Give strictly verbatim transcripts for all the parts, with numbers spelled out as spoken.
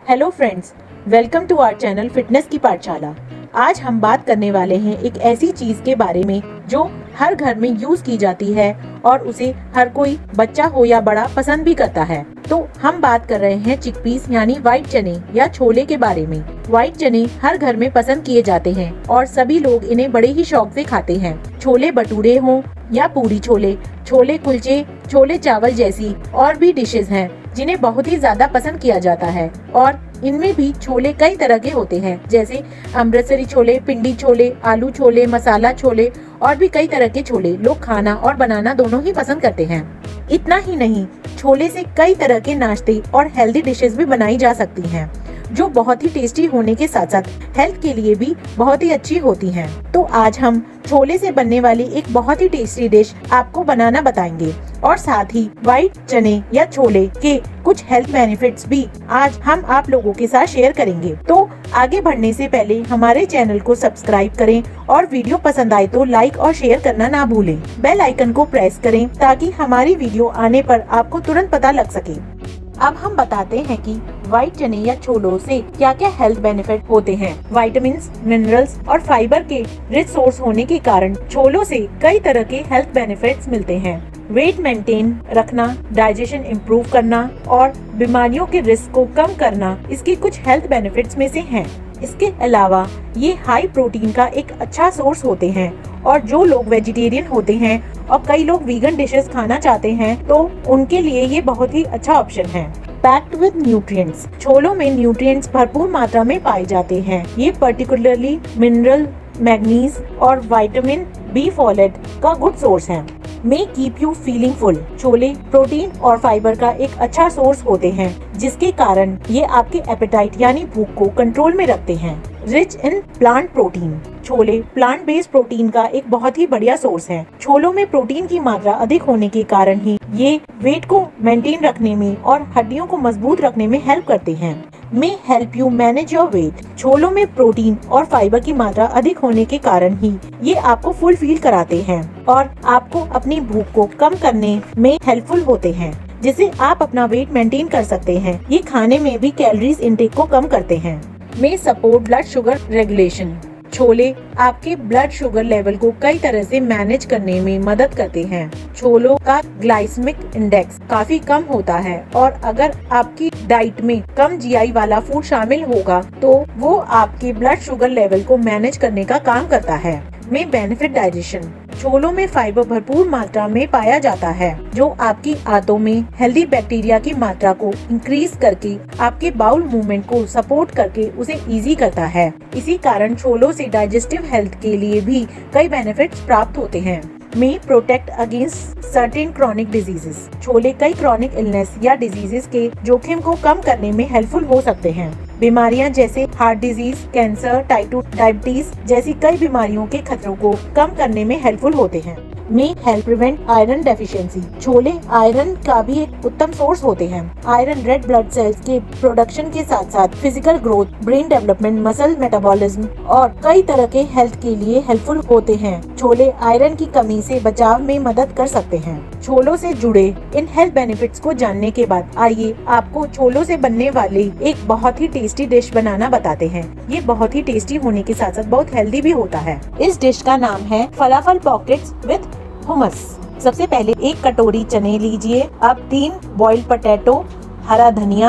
Hello friends, welcome to our channel fitness की पाठशाला। आज हम बात करने वाले हैं एक ऐसी चीज के बारे में जो हर घर में यूज की जाती है और उसे हर कोई बच्चा हो या बड़ा पसंद भी करता है। तो हम बात कर रहे हैं चिकपीस यानी व्हाइट चने या छोले के बारे में। व्हाइट चने हर घर में पसंद किए जाते हैं और सभी लोग इन्हें बड़े ही शौक से खाते हैं। छोले भटूरे हों या पूरी छोले, छोले कुलचे, छोले चावल जैसी और भी डिशेज हैं जिन्हें बहुत ही ज्यादा पसंद किया जाता है। और इनमें भी छोले कई तरह के होते हैं, जैसे अमृतसरी छोले, पिंडी छोले, आलू छोले, मसाला छोले और भी कई तरह के छोले लोग खाना और बनाना दोनों ही पसंद करते हैं। इतना ही नहीं, छोले से कई तरह के नाश्ते और हेल्दी डिशेस भी बनाई जा सकती हैं, जो बहुत ही टेस्टी होने के साथ साथ हेल्थ के लिए भी बहुत ही अच्छी होती हैं। तो आज हम छोले से बनने वाली एक बहुत ही टेस्टी डिश आपको बनाना बताएंगे और साथ ही व्हाइट चने या छोले के कुछ हेल्थ बेनिफिट्स भी आज हम आप लोगों के साथ शेयर करेंगे। तो आगे बढ़ने से पहले हमारे चैनल को सब्सक्राइब करें और वीडियो पसंद आए तो लाइक और शेयर करना ना भूलें। बेल आइकन को प्रेस करें ताकि हमारी वीडियो आने पर आपको तुरंत पता लग सके। अब हम बताते हैं कि व्हाइट चने या छोलों से क्या क्या हेल्थ बेनिफिट होते हैं। विटामिन्स, मिनरल्स और फाइबर के रिच सोर्स होने के कारण छोलों से कई तरह के हेल्थ बेनिफिट्स मिलते हैं। वेट मेंटेन रखना, डाइजेशन इम्प्रूव करना और बीमारियों के रिस्क को कम करना इसके कुछ हेल्थ बेनिफिट्स में से हैं। इसके अलावा ये हाई प्रोटीन का एक अच्छा सोर्स होते हैं और जो लोग वेजिटेरियन होते हैं और कई लोग वीगन डिशेस खाना चाहते हैं तो उनके लिए ये बहुत ही अच्छा ऑप्शन है। पैक्ड विद न्यूट्रिएंट्स, छोलों में न्यूट्रिएंट्स भरपूर मात्रा में पाए जाते हैं। ये पर्टिकुलरली मिनरल, मैग्नीज और विटामिन बी फोलेट का गुड सोर्स है। May keep you feeling full, छोले प्रोटीन और फाइबर का एक अच्छा सोर्स होते हैं जिसके कारण ये आपके एपेटाइट यानी भूख को कंट्रोल में रखते हैं। रिच इन प्लांट प्रोटीन, छोले प्लांट बेस्ड प्रोटीन का एक बहुत ही बढ़िया सोर्स है। छोलों में प्रोटीन की मात्रा अधिक होने के कारण ही ये वेट को मेंटेन रखने में और हड्डियों को मजबूत रखने में हेल्प करते हैं। May help you manage your weight, छोलों में प्रोटीन और फाइबर की मात्रा अधिक होने के कारण ही ये आपको फुल फील कराते हैं और आपको अपनी भूख को कम करने में हेल्पफुल होते हैं, जिससे आप अपना वेट मेंटेन कर सकते हैं। ये खाने में भी कैलोरीज इंटेक को कम करते हैं। May support blood sugar regulation, छोले आपके ब्लड शुगर लेवल को कई तरह से मैनेज करने में मदद करते हैं। छोलों का ग्लाइसेमिक इंडेक्स काफी कम होता है और अगर आपकी डाइट में कम जीआई वाला फूड शामिल होगा तो वो आपके ब्लड शुगर लेवल को मैनेज करने का काम करता है। में बेनिफिट डाइजेशन, छोलों में फाइबर भरपूर मात्रा में पाया जाता है जो आपकी आंतों में हेल्दी बैक्टीरिया की मात्रा को इंक्रीज करके आपके बाउल मूवमेंट को सपोर्ट करके उसे इजी करता है। इसी कारण छोलों से डाइजेस्टिव हेल्थ के लिए भी कई बेनिफिट्स प्राप्त होते हैं। May protect against certain chronic diseases, छोले कई क्रॉनिक इलनेस या डिजीजेस के जोखिम को कम करने में हेल्पफुल हो सकते हैं। बीमारियां जैसे heart disease, cancer, type two diabetes जैसी कई बीमारियों के खतरों को कम करने में हेल्पफुल होते हैं। May help prevent iron deficiency, छोले आयरन का भी एक उत्तम सोर्स होते हैं। आयरन रेड ब्लड सेल्स के प्रोडक्शन के साथ साथ physical growth, brain development, muscle metabolism और कई तरह के हेल्थ के लिए हेल्पफुल होते हैं। छोले आयरन की कमी से बचाव में मदद कर सकते हैं। छोलों से जुड़े इन हेल्थ बेनिफिट्स को जानने के बाद आइए आपको छोलों से बनने वाली एक बहुत ही टेस्टी डिश बनाना बताते हैं। ये बहुत ही टेस्टी होने के साथ साथ बहुत हेल्दी भी होता है। इस डिश का नाम है फलाफल पॉकेट्स विद हुमस। सबसे पहले एक कटोरी चने लीजिए। अब तीन बॉइल्ड पोटैटो, हरा धनिया,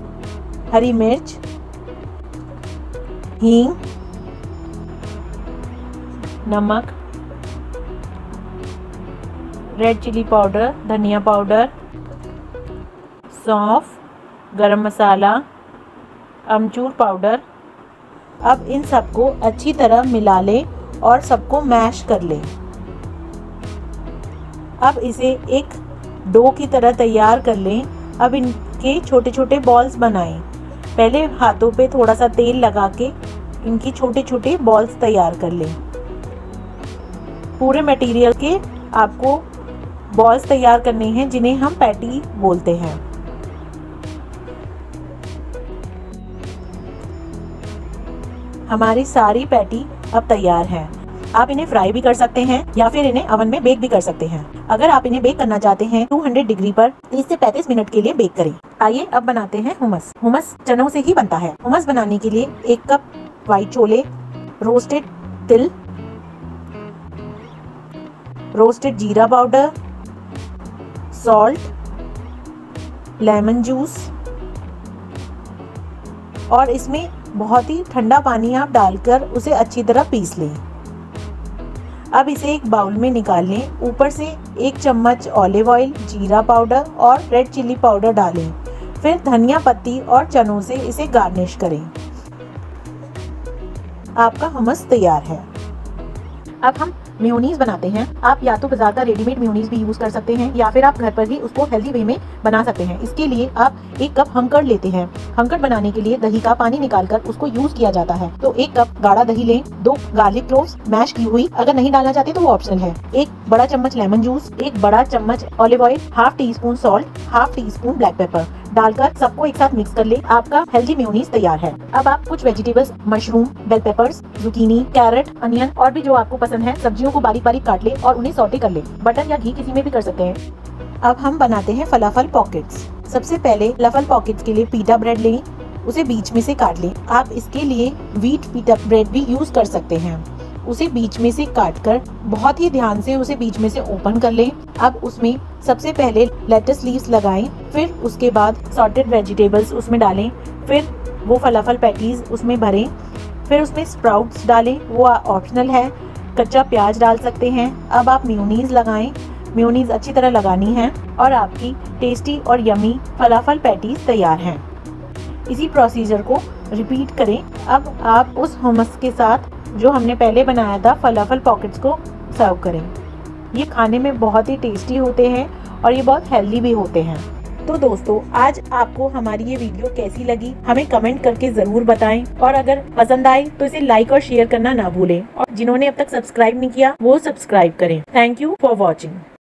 हरी मिर्च, हींग, नमक, रेड चिली पाउडर, धनिया पाउडर, सौंफ, गरम मसाला, अमचूर पाउडर। अब इन सबको अच्छी तरह मिला लें और सबको मैश कर लें। अब इसे एक डो की तरह तैयार कर लें। अब इनके छोटे छोटे बॉल्स बनाएं। पहले हाथों पे थोड़ा सा तेल लगा के इनकी छोटे छोटे बॉल्स तैयार कर लें। पूरे मटेरियल के आपको बॉल्स तैयार करने हैं जिन्हें हम पैटी बोलते हैं। हमारी सारी पैटी अब तैयार है। आप इन्हें फ्राई भी कर सकते हैं या फिर इन्हें ओवन में बेक भी कर सकते हैं। अगर आप इन्हें बेक करना चाहते हैं दो सौ डिग्री पर तीस से पैंतीस मिनट के लिए बेक करें। आइए अब बनाते हैं हुमस। हुमस चनों से ही बनता है। हुमस बनाने के लिए एक कप व्हाइट छोले, रोस्टेड तिल, रोस्टेड जीरा पाउडर, सॉल्ट, लेमन जूस और इसमें बहुत ही ठंडा पानी आप डालकर उसे अच्छी तरह पीस लें। अब इसे एक बाउल में निकाल लें। ऊपर से एक चम्मच ऑलिव ऑयल, जीरा पाउडर और रेड चिल्ली पाउडर डालें। फिर धनिया पत्ती और चनों से इसे गार्निश करें। आपका हुमस तैयार है। अब हम मेयोनीज बनाते हैं। आप या तो बाजार का रेडीमेड मेयोनीज भी यूज कर सकते हैं या फिर आप घर पर भी उसको हेल्दी वे में बना सकते हैं। इसके लिए आप एक कप हंकड़ लेते हैं। हंकड़ बनाने के लिए दही का पानी निकालकर उसको यूज किया जाता है। तो एक कप गाढ़ा दही लें, दो गार्लिक क्लोव्स मैश की हुई, अगर नहीं डालना चाहते तो वो ऑप्शनल है, एक बड़ा चम्मच लेमन जूस, एक बड़ा चम्मच olive oil, half teaspoon salt, half teaspoon black pepper डालकर सबको एक साथ मिक्स कर ले। आपका हेल्दी मेयोनीज तैयार है। अब आप कुछ vegetables, mushroom, bell peppers, zucchini, carrot, onion और भी जो आपको पसंद है सब्जियों को बारीक बारीक काट ले और उन्हें सौटे कर ले। बटर या घी किसी में भी कर सकते हैं। अब हम बनाते हैं फलाफल पॉकेट्स। सबसे पहले फलाफल पॉकेट्स के लिए पीटा ब्रेड लें, उसे बीच में से काट लें। आप इसके लिए व्हीट पीटा ब्रेड भी यूज कर सकते हैं। उसे बीच में से काटकर बहुत ही ध्यान से उसे बीच में से ओपन कर लें। अब उसमें सबसे पहले लेटस लीव्स लगाएं, फिर उसके बाद सॉर्टेड वेजिटेबल्स उसमें डालें, फिर वो फलाफल पैटीज उसमें भरें, फिर उसमें स्प्राउट्स डालें, वो ऑप्शनल है, कच्चा प्याज डाल सकते हैं। अब आप मेयोनीज लगाएं। मेयोनीज अच्छी तरह लगानी है और आपकी टेस्टी और यमी फलाफल पैटीज तैयार हैं। इसी प्रोसीजर को रिपीट करें। अब आप उस हुमस के साथ जो हमने पहले बनाया था फलाफल पॉकेट्स को सर्व करें। ये खाने में बहुत ही टेस्टी होते हैं और ये बहुत हेल्दी भी होते हैं। तो दोस्तों, आज आपको हमारी ये वीडियो कैसी लगी हमें कमेंट करके जरूर बताएं और अगर पसंद आए तो इसे लाइक और शेयर करना ना भूलें और जिन्होंने अब तक सब्सक्राइब नहीं किया वो सब्सक्राइब करें। Thank you for watching.